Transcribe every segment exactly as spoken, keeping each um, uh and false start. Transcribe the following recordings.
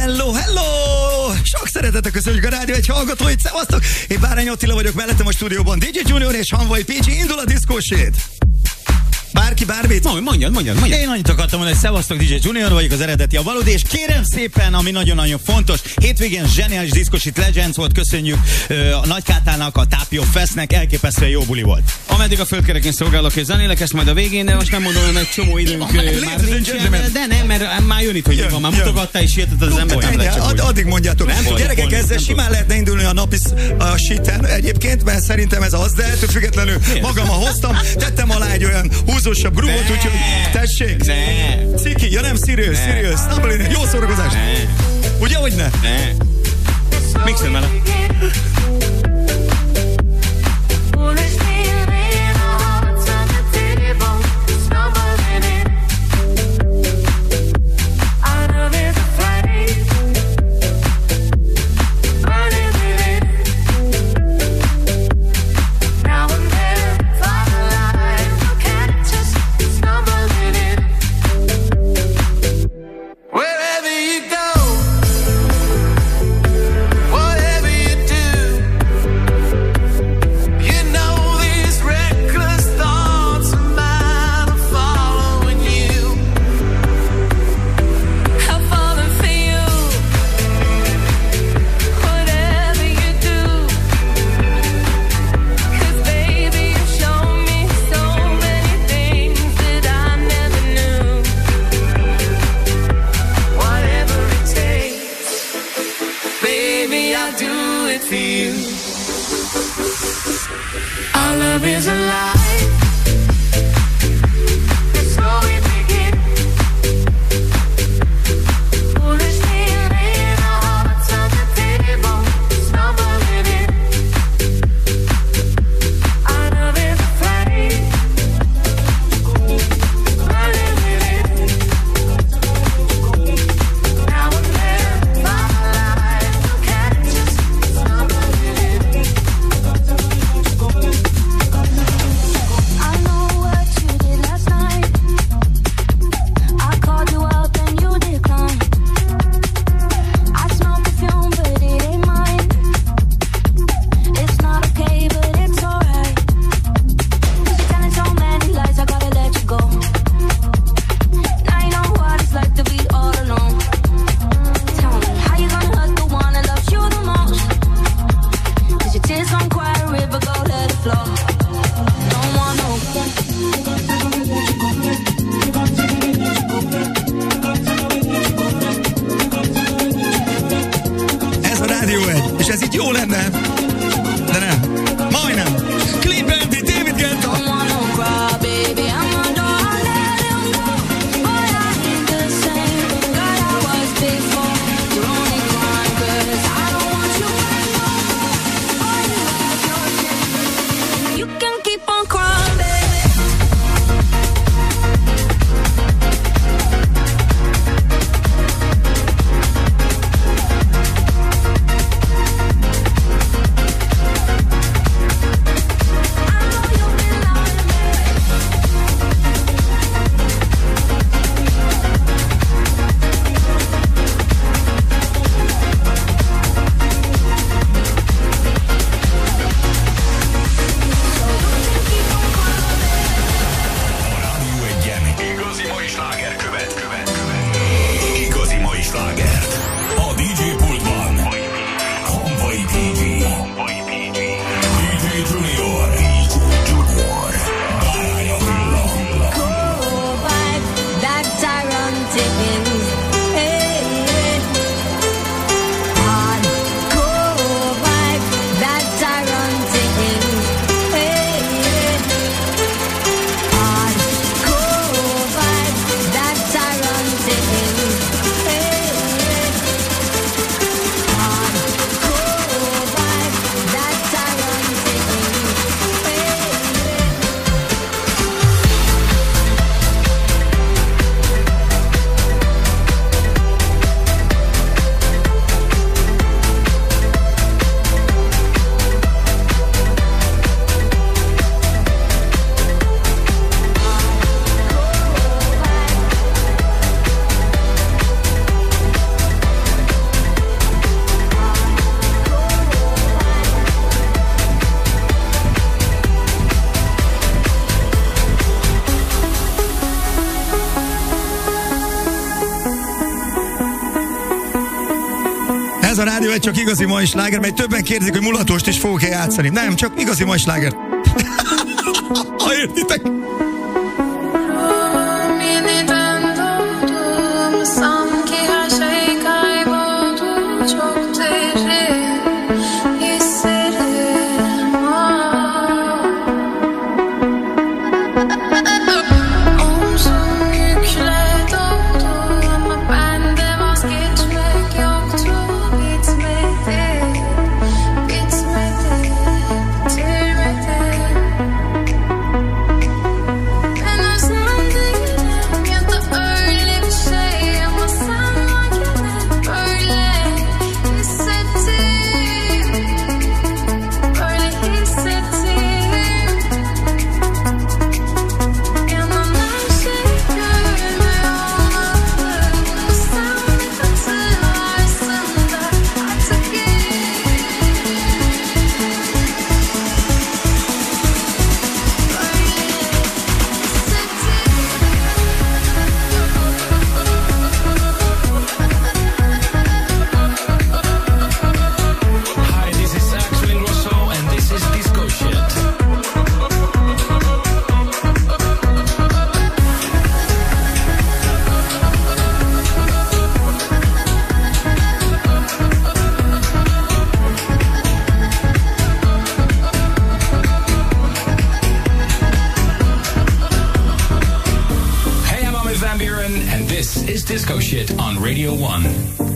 Hello, hello! Sok szeretettel köszönjük a rádió egy hallgatóit, szevasztok! Én Bárány Attila vagyok, mellettem a stúdióban dé dzsé Junior és Hanvai Pécsi, indul a diszkósét! Bárki bármit? Mondjad, mondjad, mondjad. Én annyit akartam mondani, hogy szevasztok, dé dzsé Junior vagyok, az eredeti, a valódi, és kérem szépen, ami nagyon-nagyon fontos, hétvégén zseniális diszkosit Legends volt, köszönjük uh, a Nagykátának, a Tápió Festnek, elképesztően jó buli volt. Ameddig a földkereken szolgálok és zenélek, ezt majd a végén, de most nem mondom, hogy egy csomó időnk uh, már nincs, de nem, mert már jön itt, hogy jön, van, már mutogatta és hihetett az ember, nem lehet csak Addig mondjátok. Nem, gyerekek, ezzel simán lehetne indulni a napi a shiten egyébként, mert szerintem ez az, de ettől függetlenül magammal hoztam, tettem alá egy olyan húzósabb grúvot, úgyhogy tessék. Ne. Ciki, ja nem, serious, serious. Stumble, jó szórakozás. Ugye, hogy ne? Ne. Mixed vele. Ez a rádió egy csak igazi mai sláger, mely többen kérdezik, hogy mulatóst is fogok-e játszani. Nem, csak igazi mai sláger. Ha értitek? Disco Shit on Radio One.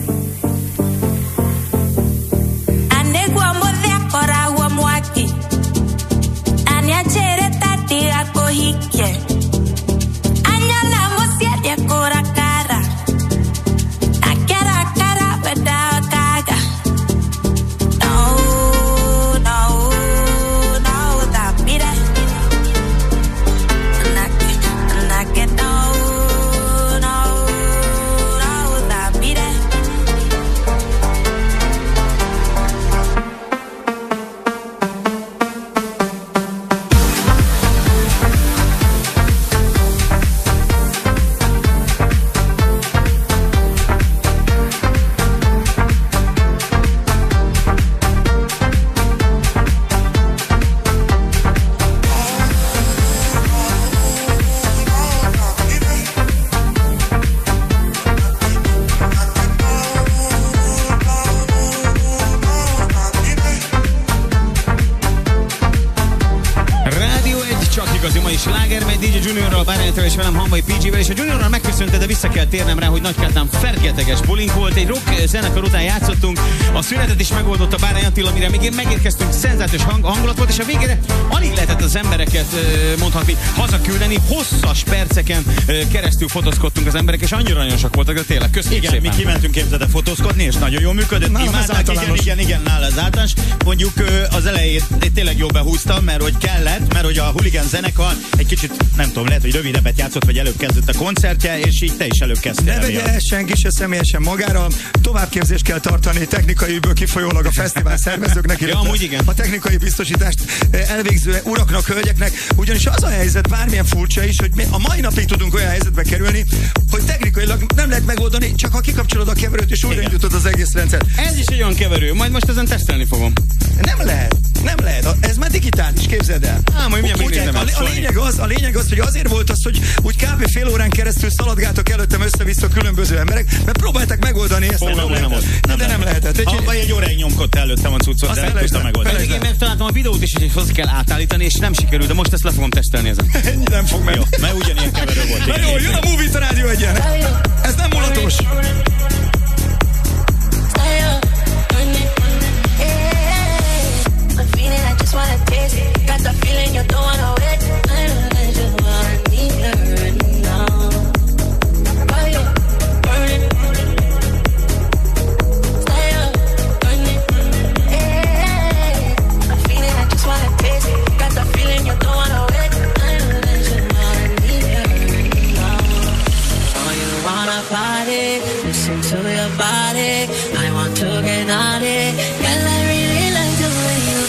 és velem Hamvai pé gé-vel, és a Juniorral megköszönte, de vissza kell térnem rá, hogy Nagykátán fergeteges bulink volt. Egy rock zenekar után játszottunk, a szünetet is megoldotta Bárány Attila, mire még megérkeztünk, szenzációs hang, hangulat volt, és a végére alig lehetett az embereket mondhatni hazaküldeni. Hosszas perceken keresztül fotózkodtunk az emberek, és annyira aranyosak voltak, de tényleg köszönjük igen, szépen. Mi kimentünk képzelde fotózkodni, és nagyon jól működött. Imádták, igen, igen, igen, nála az általános. Mondjuk az elejét tényleg jól behúztam, mert hogy kellett, mert hogy a Hooligan zenekar egy kicsit, nem tudom, lehet, hogy rövidebbet játszott, vagy előbb kezdett a koncertje, és így te is előbb kezdtél. Ne vegye senki se személyesen magára, továbbképzést kell tartani technikaiből kifolyólag a fesztivál szervezőknek, ja, amúgy igen. A technikai biztosítást elvégző uraknak, hölgyeknek, ugyanis az a helyzet, bármilyen furcsa is, hogy mi a mai napig tudunk olyan helyzetbe kerülni, hogy technikailag nem lehet megoldani, csak ha kikapcsolod a keverőt és újraindítod az egész rendszer. Ez is egy olyan keverő, majd most ezen tesztelni fogom. Nem lehet, nem lehet. Ez már digitális, képzeld el. Á, majd mindjárt megnézem. A, a, lényeg az, a lényeg az, hogy azért volt az, hogy úgy kb. Fél órán keresztül szaladgáltak előttem össze-vissza különböző emberek, mert próbálták megoldani ezt a problémát. Nem, de nem lehetett. Egy, ha, vagy egy óráig nyomkodta előttem a cuccot, de nem tudta megoldani. Pedig én megtaláltam a videót is, hogy hozzá kell átállítani, és nem sikerült, de most ezt le fogom tesztelni ezen. Ennyi nem fog meg. Jó, mert ugyanilyen keverő volt. Na jó, jön a Move It a Rádió egyen. Ez nem mulatós. Got the feeling you're throwing away. I don't just wanna need her now. Fire, burning. Stay up, burning. Hey, a feeling I just wanna taste. Got the feeling you're throwing away. I don't just wanna need her now. Oh, you wanna party? Listen to your body. I want to get naughty. Girl, I really like the way you.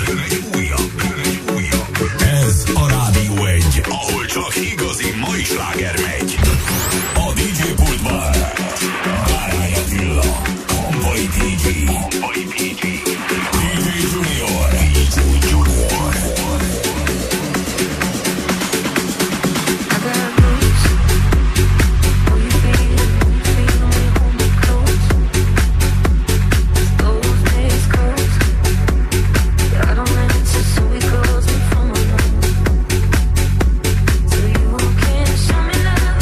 Ez a Rádió egy, ahol csak igazi mai sláger megy. A dé dzsé pultban Bárány Attila, Kampai dé dzsé, Kampai dé dzsé, dé dzsé Junior, dé dzsé Junior. Show me love.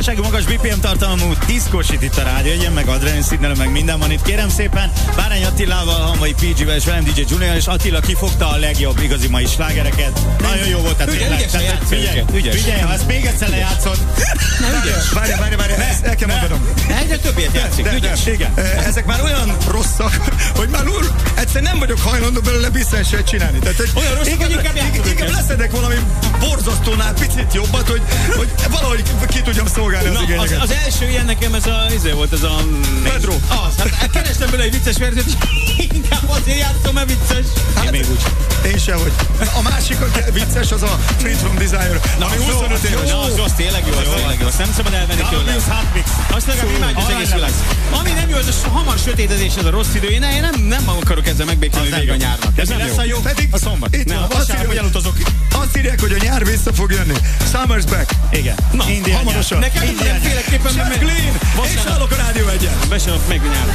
biztonsági magas bé pé em tartalmú diszkósít itt a rádió, egyen meg adrenalin színelő, meg minden van itt. Kérem szépen, Bárány Attilával, Hamvai pé gé-vel és velem dé dzsé Junior, és Attila kifogta a legjobb igazi mai slágereket. Nagyon jó volt, tehát tényleg. Figyelj, figyelj, ha ezt még egyszer lejátszod. Várj, várj, várj, ezt el kell mondanom. Egyre többet játszik, De, ügyes. de, Igen. Ezek már olyan rosszak, hogy már úr, egyszer nem vagyok hajlandó belőle biztonságot csinálni. Tehát, hogy Olyan rosszak, hogy inkább játszod inkább őket. leszedek valami borzasztónál picit jobbat, hogy, hogy valahogy ki tudjam szolgálni az Na, az, igényeket. az első ilyen nekem ez a, izé volt, ez a... Pedro. Az, hát kerestem belőle egy vicces verziót, és inkább azért játszom, mert vicces. Hát, Én még úgy. Én sem, hogy a másik, aki vicces, az a Treat from Desire. Na, ami az jó, huszonöt az jó, éves. az, az tényleg jó, az tényleg jó. Azt nem szabad elvenni tőle. Gabrius Hotmix. Azt legalább imádja az Arany egész világ. lemez. Ami nem jó, az a hamar sötétedés, ez a rossz idő. Én nem, nem akarok ezzel megbékélni Az nem vége a jó. nyárnak. De Ez mi nem lesz jó. a jó? Pedig A szombat. Itt Nem, van, a azt vasárnap, írják, hogy elutazok. azt írják, hogy a nyár vissza fog jönni. Summer's back. Igen. Na, Indián hamarosan. nyár. Nekem Indián nyár. mindenféleképpen nem Jacqueline! És vasárnap. állok a rádió egyen. Besorolok meg a nyárba.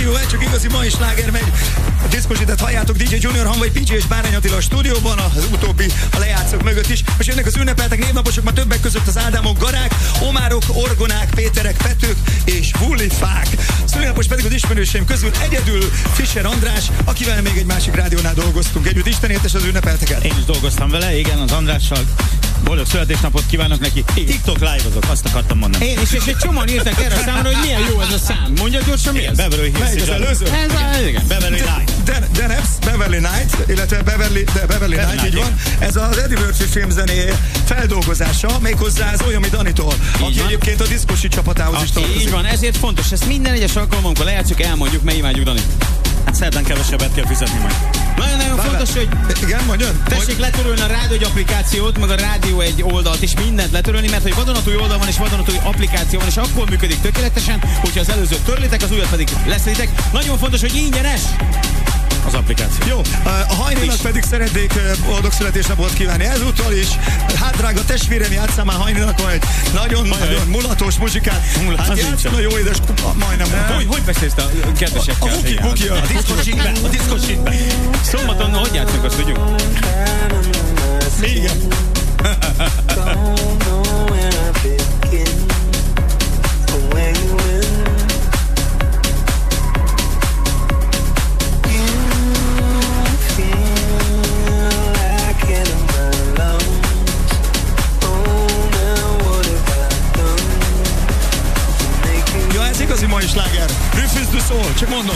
Radio egy, csak igazi mai sláger megy. A diszkosítet halljátok, dé dzsé Junior Hang vagy pé dzsé és Bárány Attila a stúdióban, az utóbbi a lejátszók mögött is. Most jönnek az ünnepeltek, névnaposok, ma többek között az Ádámok, Garák, Omárok, Orgonák, Péterek, Petők és Vulifák. Szülinapos pedig az ismerőseim közül egyedül Fischer András, akivel még egy másik rádiónál dolgoztunk együtt. Isten értes az ünnepelteket. Én is dolgoztam vele, igen, az Andrással. Boldog születésnapot kívánok neki. TikTok live-ozok, azt akartam mondani. Én is, és egy csomóan írtak erre a számra, hogy milyen jó ez a szám. Mondja gyorsan, mi ez? Beverly Hills. Melyik az előző? Ez a, igen. Beverly Night. Denebs, Beverly Night, illetve Beverly, de Beverly Night, Night, így van. Ez az Eddie Murphy filmzené feldolgozása, méghozzá az Olyan, Danitól, aki van. egyébként a diszkosi csapatához is tartozik. Így van, ezért fontos, ezt minden egyes alkalommal lejátszuk, elmondjuk, mely imádjuk Dani. Hát szerdán kevesebbet kell fizetni majd. Nagyon-nagyon fontos, hogy Igen, mondjon? tessék letörölni a Rádió egy applikációt, meg a Rádió egy oldalt, és mindent letörölni, mert hogy vadonatúj oldal van és vadonatúj applikáció van, és akkor működik tökéletesen, hogyha az előzőt törlitek, az újat pedig leszeditek. Nagyon fontos, hogy ingyenes az applikáció. Jó, a Hajnénak pedig szeretnék boldog születésnapot kívánni ezúttal is. Hát drága testvérem, játsszál már Hajnénak majd nagyon-nagyon mulatos muzsikát. Hát játsszál a jó édes kupa, majdnem. Hogy, hogy beszélsz a kedvesekkel? A Vuki, Vuki, A diszkosítbe, a diszkosítbe. Szombaton, hogy játszunk, azt tudjuk? Igen. Ja, ez igazi mai sláger. Rufus du Sol, csak mondom.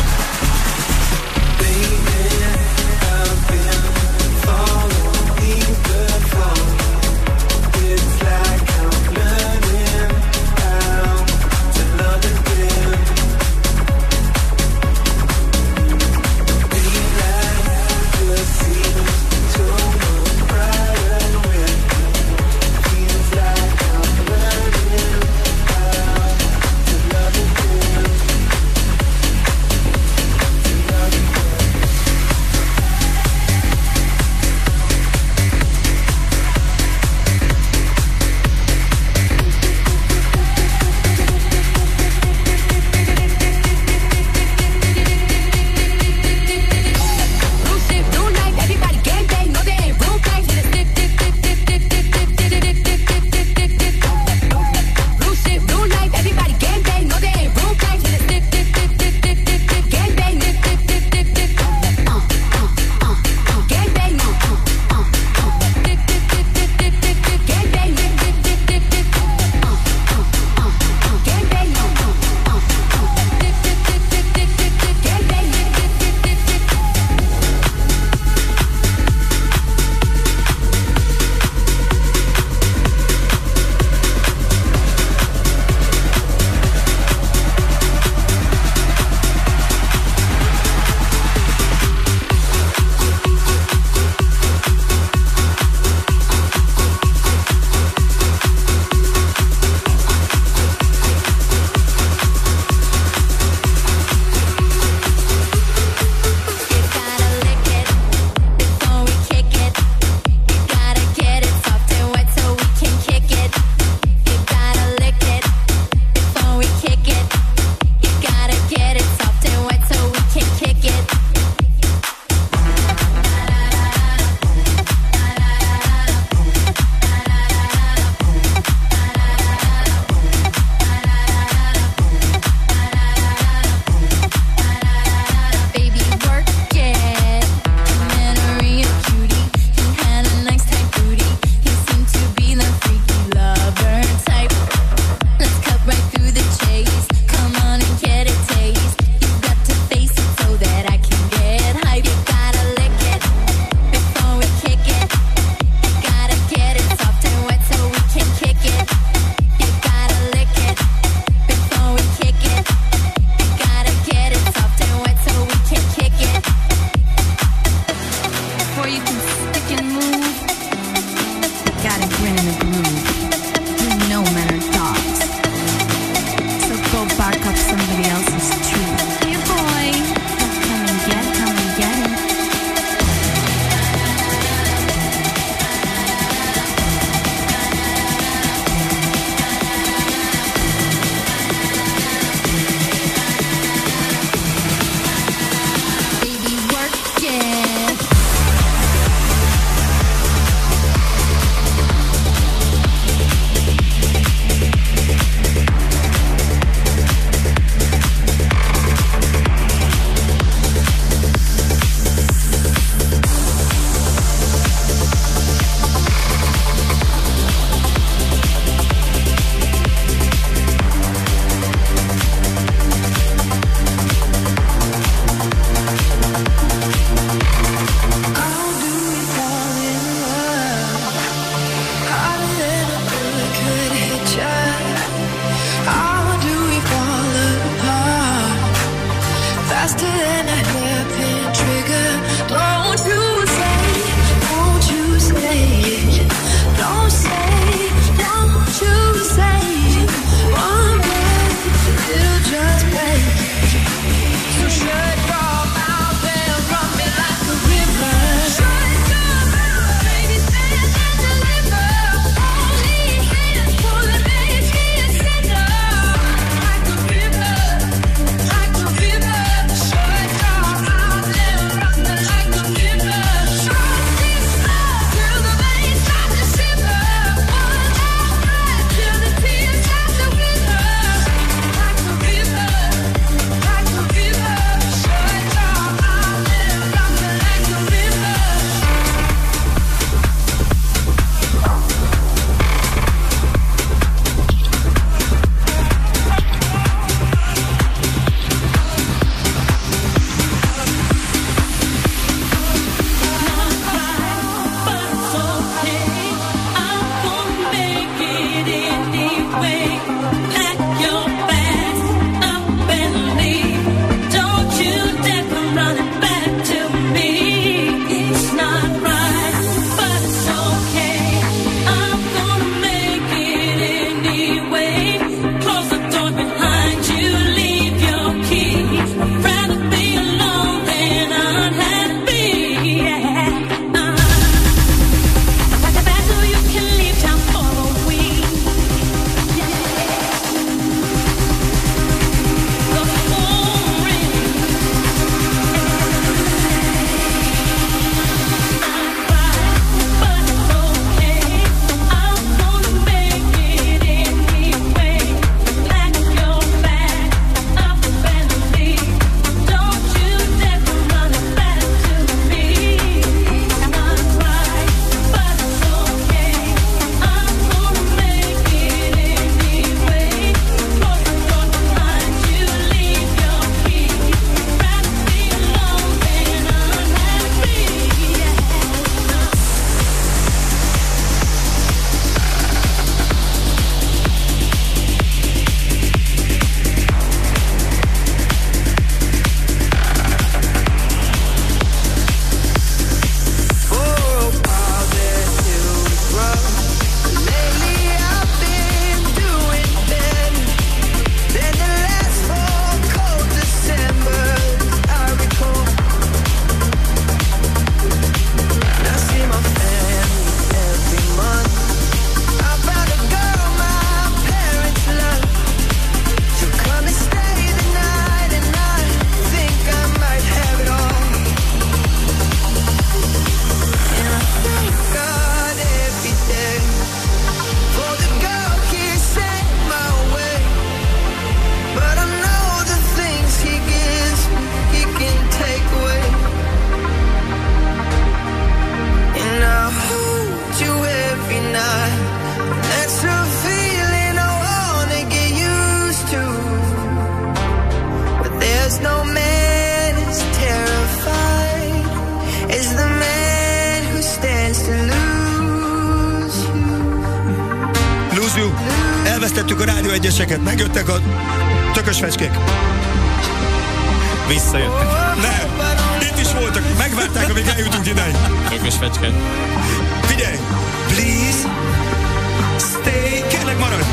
elvesztettük a Rádió egyeseket, megjöttek a tökös fecskék. Visszajöttek. Nem, itt is voltak, megvárták, amíg eljutunk ideig. Tökös fecske. Figyelj, please, stay, kérlek maradj.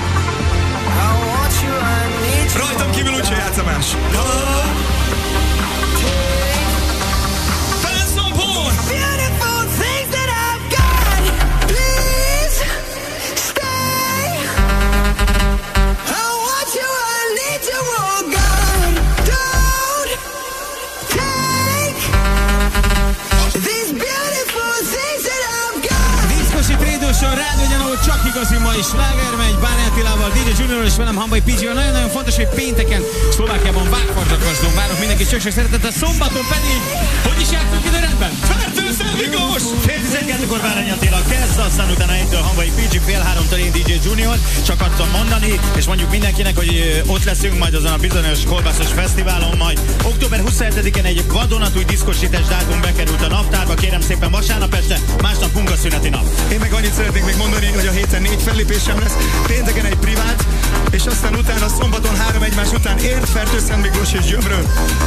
Rajtam kívül úgyse játsz a más. Beautiful things that I've got. Please stay. I want you, I need you, oh God. Don't take these beautiful things that I've got. Diszkosi Trédóson, Rádió Gyanó, csak igazi ma is sláger megy, Bárány Attilával, dé dzsé Junior és velem Hamvai pé dzsével. Nagyon-nagyon fontos, hogy pénteken Szlovákiában Vágfarkasdon várok mindenkit sok-sok szeretettel, szombaton pedig, hogy is játszunk időrendben? Fertőző Miklós! Fél tizenkettőkor Bárány Attila kezd, aztán utána egytől Hamvai pé dzsé, fél háromtól én dé dzsé Junior. Csak adtam mondani, és mondjuk mindenkinek, hogy ott leszünk majd azon a bizonyos kolbászos fesztiválon, majd október huszonhetedikén egy vadonatúj diszkosítás dátum bekerült a naptárba, kérem szépen vasárnap este, másnap munkaszüneti nap. Én meg annyit szeretnék még mondani, hogy a héten négy fellépésem lesz, pénteken egy privát, és aztán utána szombaton három egymás után ért Fertőszent Miklós és Gyömről.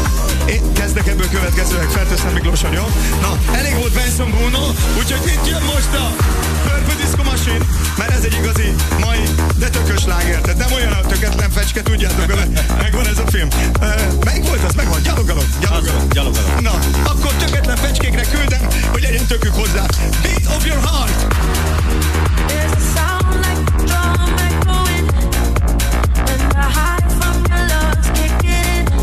Én kezdek ebből következőleg Fertőszent Miklóson, jó? Na, elég volt Benson Bruno, úgyhogy itt jön most a Purple Disco Machine, mert ez egy igazi mai, de tökös láger, tehát nem olyan a töketlen fecske, tudjátok, mert megvan ez a film. Uh, melyik volt az? Megvan, gyalogalom, gyalogalom. Gyalogalom. Na, akkor töketlen fecskékre küldem, hogy legyen tökük hozzá. Beat of your heart! There's a sound like a drum echoing, and the high from your love's kicking in,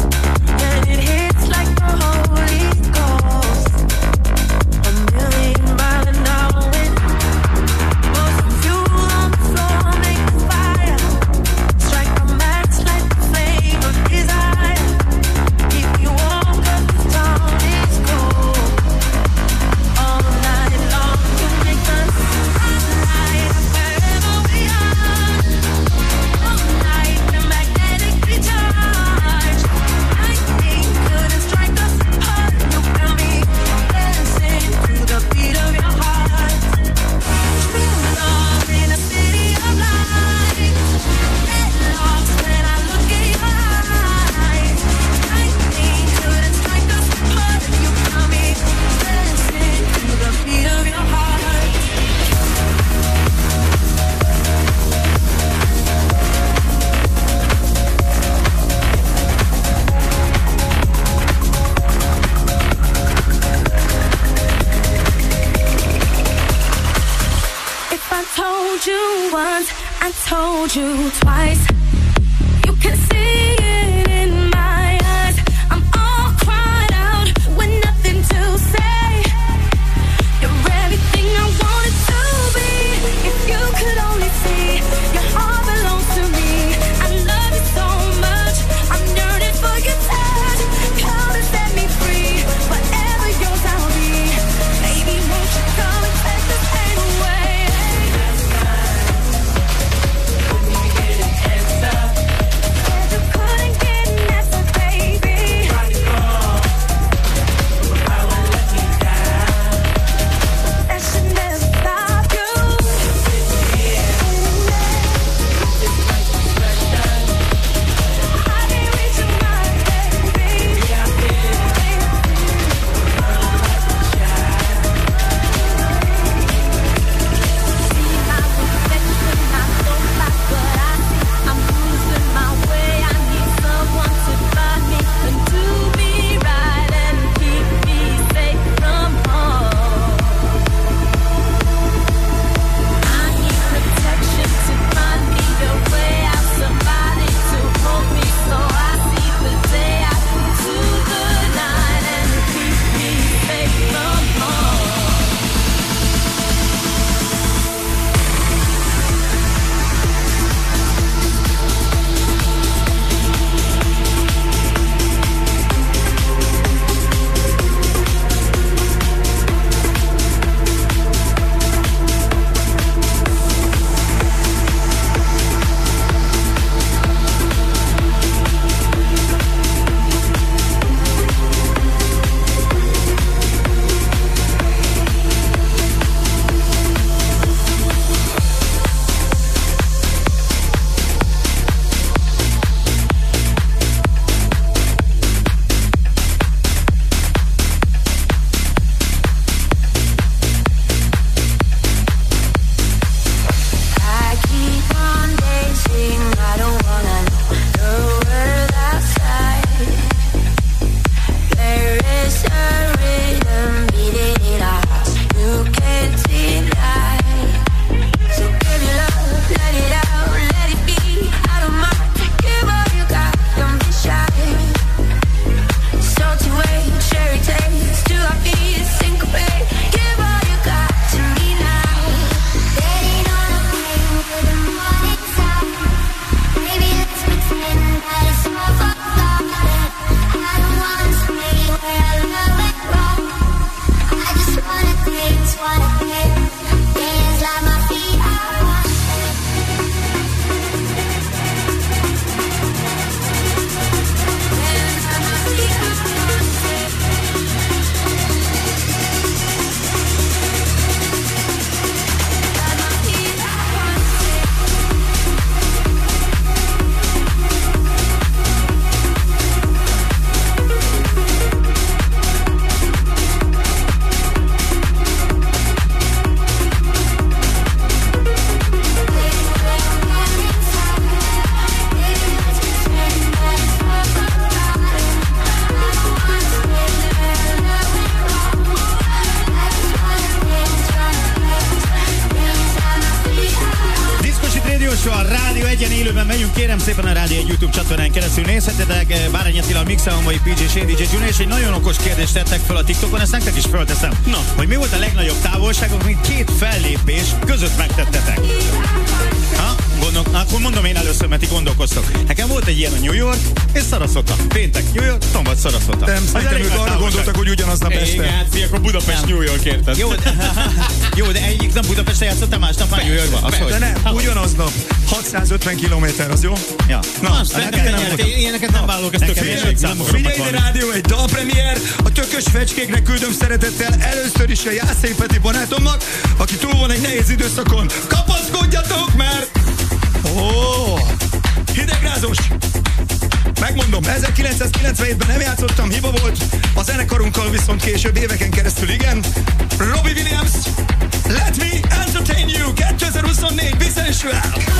and it hits like the Holy Ghost. A million mile an hour wind, pour some fuel on the floor, make a fire, strike a match, light the flame of desire, keep you warm 'cause the town is cold. All night long you make us light up wherever we are. All night the magnetic recharge. Lightning couldn't strike us apart. You feel me dancing to the beat of your heart. True love in a city of lights. Get lost when I look in your eyes. Lightning couldn't strike us apart. You feel me dancing to the beat of your heart. If I told you once, I told you twice. You can see it in my eyes. I'm all cried out with nothing to say. You're everything I wanted to be. If you could only see, your heart belongs to me. I love you so much. I'm yearning for your touch. Come and set me free. Forever yours I'll be. Baby, won't you come and take this pain away? szépen a Rádió egy YouTube csatornán keresztül nézhetitek. Bárány Attila, Mixelon vagy pé jé és én dé jé Junior, és egy nagyon okos kérdést tettek fel a TikTokon, ezt nektek is fölteszem. Na, hogy mi volt a legnagyobb távolságok, amit két fellépés között megtettetek? Ha? Gondol, akkor mondom én először, mert ti gondolkoztok. Nekem volt egy ilyen a New York és Sarasota. Péntek New York, Tombat Sarasota. Nem, szerintem ők arra gondoltak, hogy ugyanaznap este. Igen, hát akkor Budapest, New York, érted? Jó, de, jó, de egyik nap Budapesten játszottam, másnap már New Yorkban. De nem, ugyanaznap. hatszázötven kilométer, az jó? Ja. Na, azt nem nyertél, ilyeneket nem vállalok, ezt tökéletes számolom. Figyelj ide, Rádió egy dalpremiér, a tökös fecskéknek küldöm szeretettel először is a Jászai Peti barátomnak, aki túl van egy nehéz időszakon. Kapaszkodjatok, mert... Ó, hidegrázós! Megmondom, ezerkilencszázkilencvenhétben nem játszottam, hiba volt, a zenekarunkkal viszont később éveken keresztül igen. Robbie Williams, Let Me Entertain You, kétezer-huszonnégy, Bisexual!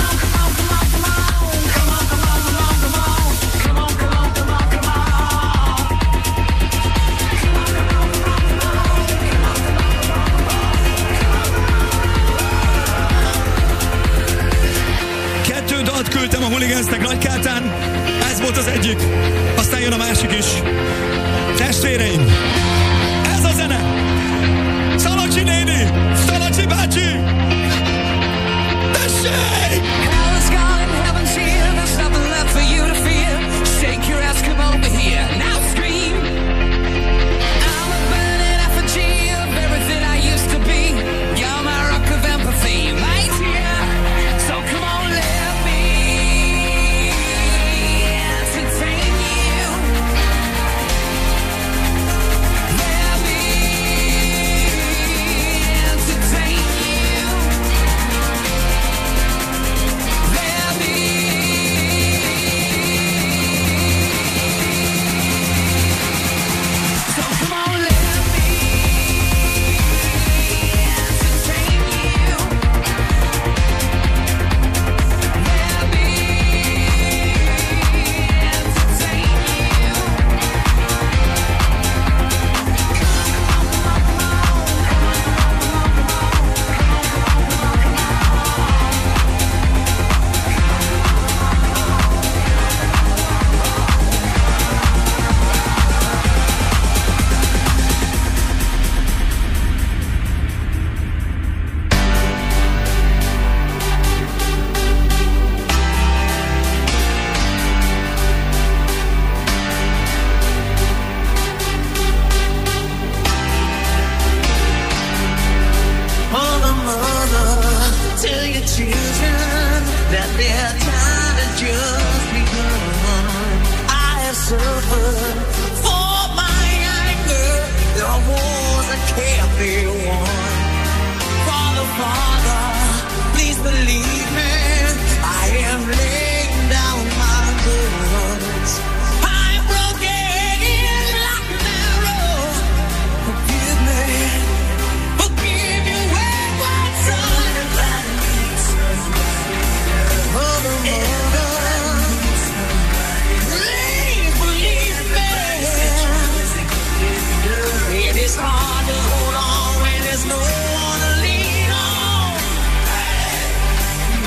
Kettő dalt küldtem a Hooligansnek Nagykátán, ez volt az egyik, aztán jön a másik is. Testvéreim, ez a zene! Szalacsi néni, Szalacsi bácsi! Tessék! Hell is gone, heaven's here. There's nothing left for you to fear. Shake your ass, come over here. Now scream. I'm a burning effigy of everything I used to be. You're my rock of empathy, my dear. So come on, let me entertain you. Let me entertain you. Let me. So come on, let me entertain you. Let me entertain you. Mother, mother, tell your children that their time has just begun. I have suffered for my anger. There are wars that can't be won. Father, Father, please believe me. I am laying down my guns. I'm broken like an arrow. Forgive me. Forgive you, wayward son. Mother, mother, please believe me. It is hard to hold on when there's no one to lean on.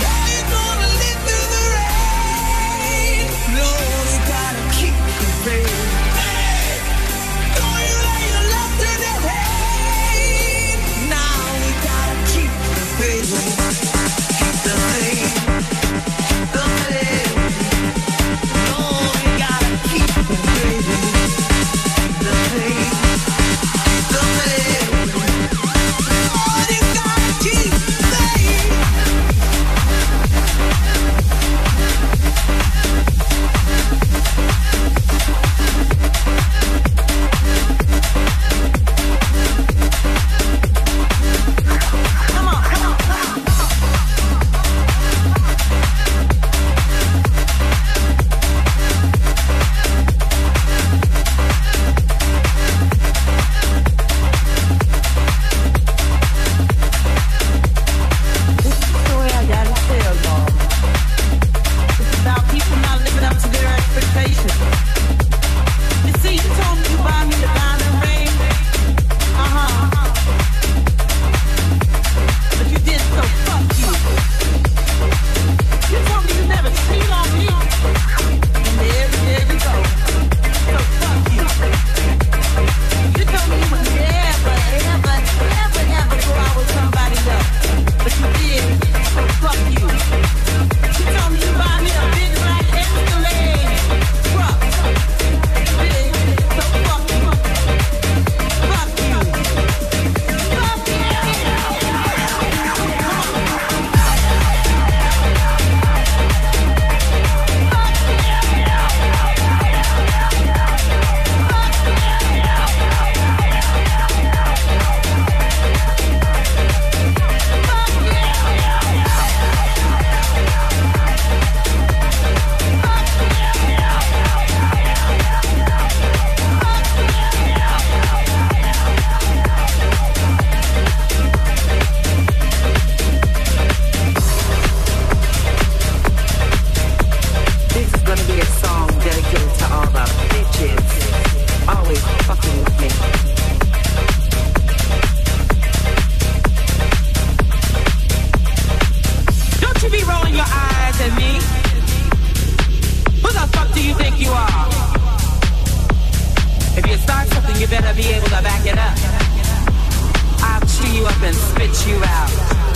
you better be able to back it up. I'll chew you up and spit you out.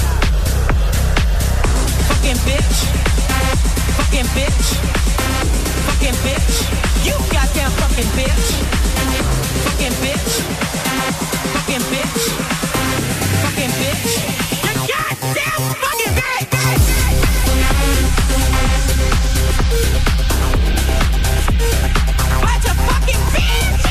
Fucking bitch. Fucking bitch. Fucking bitch. You goddamn fucking bitch. Fucking bitch. Fucking bitch. Fucking bitch. You goddamn fucking bitch. Bunch of fucking bitches.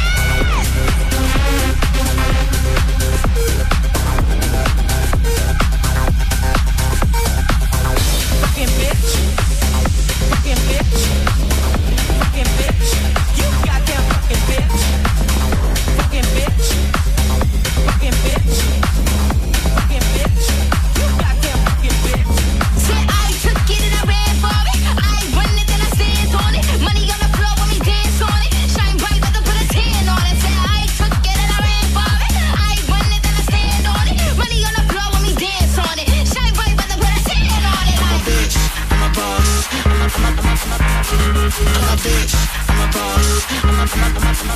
Fucking bitch. Fucking bitch. Fucking bitch. You goddamn fucking bitch. Fucking bitch. Fucking bitch. Fucking bitch. You goddamn fucking bitch. Said I took it and I ran for it. I run it then I stand on it. Money on the floor when we dance on it. Shine bright but I put a tan on it. Said I took it and I ran for it. I run it then I stand on it. Money on the floor when we dance on it. Shine bright but I put a tan on it. I'm a bitch, I'm a boss. I'm a, I'm a, I'm a, I'm a, I'm a bitch, I'm a boss. I'm a, I'm a, I'm a, I'm a,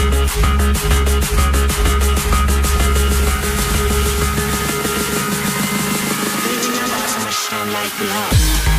bitch, I'm a boss. I'ma shine like the hot.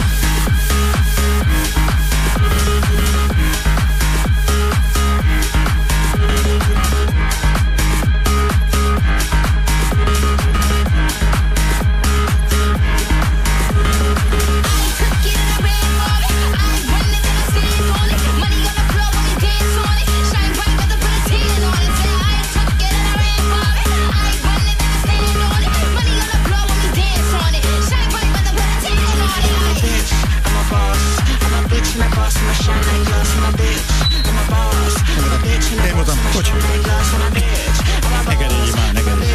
Én voltam, bocs. Neked így már, neked így.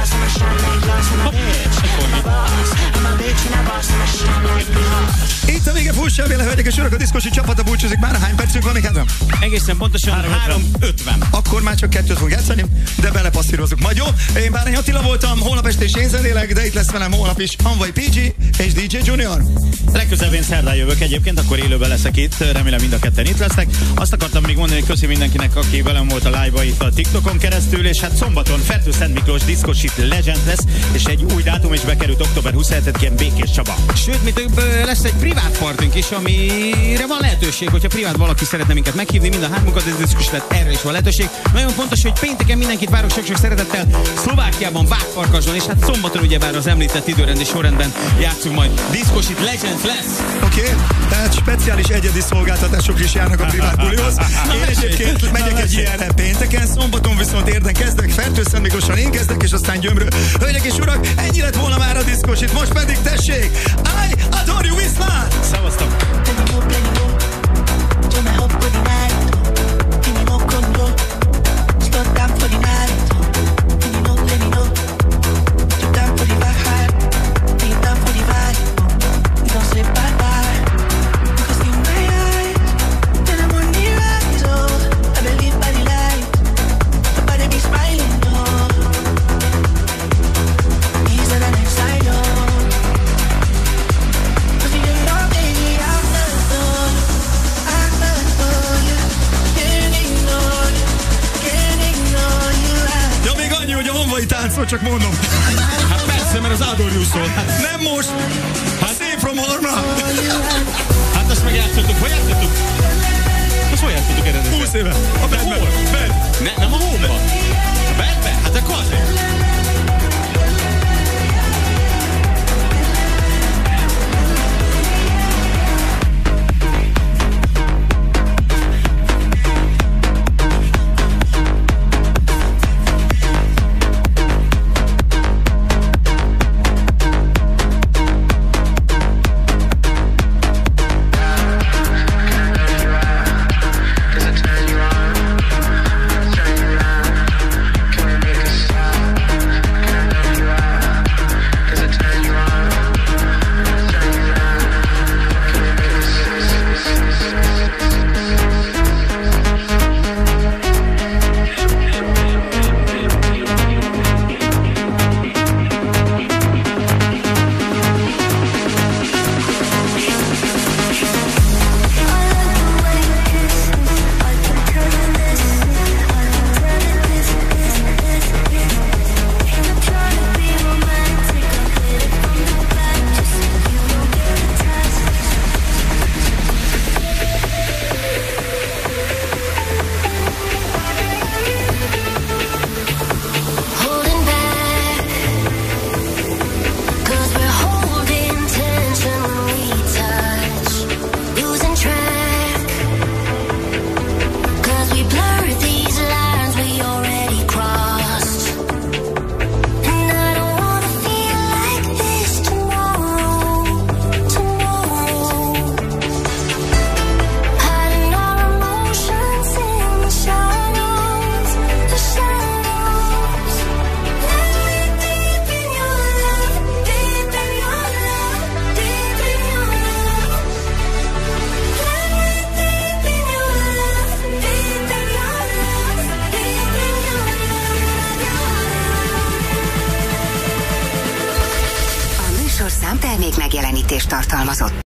Itt a vége, fussál véle, hölgyek és urak, a diszkosi csapata búcsúzik már. Hány percünk van még hátra? Egészen pontosan három ötven. Akkor már csak kettőt fogunk játszani, de belepasszírozunk. Majd jó? Én Bárány Attila voltam, holnap este is én zenélek, de itt lesz velem holnap is Hanvai pé gé és dé dzsé Junior. Legközelebb én szerdán jövök egyébként, akkor élőben leszek itt, remélem mind a ketten itt lesznek. Azt akartam még mondani, hogy köszi mindenkinek, aki velem volt a live-ba itt a TikTokon keresztül, és hát szombaton Fertőszent Miklós Diszkosit Legend lesz, és egy új dátum is bekerült október huszonhetedikén Békés Csaba. Sőt, mi több, lesz egy privát partünk is, amire van lehetőség, hogyha privát valaki szeretne minket meghívni, mind a hármunkat, ez diszkus lett, erre is van lehetőség. Nagyon fontos, hogy pénteken mindenkit várok sok-sok szeretettel Szlovákiában, Vágfarkasban, és hát szombaton ugyebár az említett időrendi sorrendben játszunk majd. Diszkosit Legend lesz. Oké, okay. Tehát speciális egyedi szolgáltatások is járnak a privát bulihoz. Én egyébként megyek egy ilyenre pénteken, szombaton viszont érden kezdek, Fertőszent Miklóson én kezdek, és aztán Gyömrő. Hölgyek és urak, ennyi lett volna már a diszkosit, most pedig tessék, I adore you, viszlát! Szevasztok! táncol, csak mondom. Hát persze, mert az Adore You szól. Hát nem most. Hát Stay From Harmra. Hát azt megjátszottuk. Hogy játszottuk? Azt hol játszottuk eredetileg? húsz éve. A Bedben. Bed. Ne, nem a Home-ba. A Bedben? Hát akkor azért. Cause I turn you on. termék megjelenítést tartalmazott.